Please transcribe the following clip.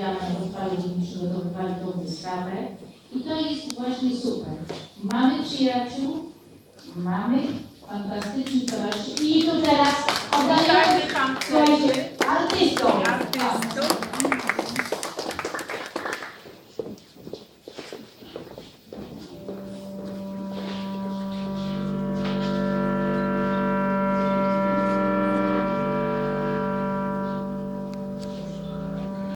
rozmawiamy, rozmawialiśmy, przygotowywali tą wystawę i to jest właśnie super. Mamy przyjaciół, mamy fantastycznych towarzyszy i tu teraz oddajemy